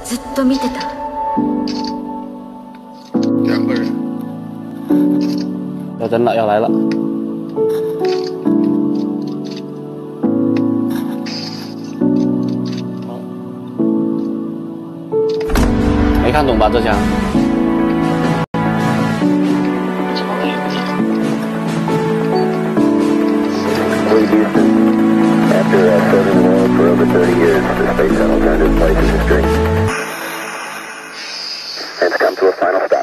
ずっと見てた。 2个人。 要真了，要来了。没看懂吧这枪？ After serving the world for over 30 years, the space shuttle turned its place in history. And it's come to a final stop.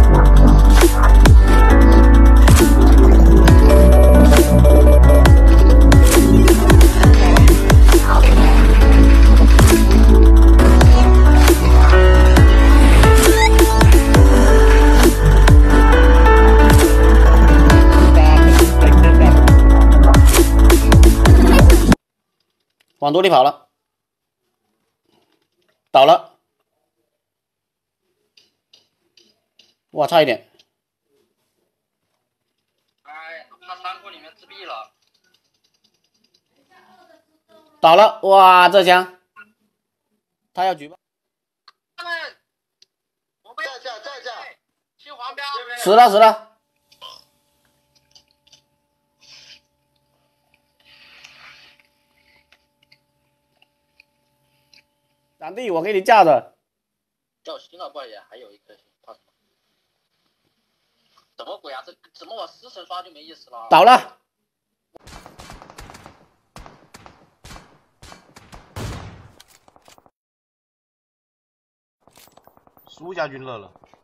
往多里跑了，倒了，哇，差一点。 哎，他山谷里面自闭了。 倒了，哇，这枪，他要举报。 他们，我被在，青黄标。 死了死了。 长弟，我给你架着。 掉星了，不也还有一颗星，怕什么？什么鬼啊？这怎么我4层刷就没意思了？ 倒了。 苏家军乐了。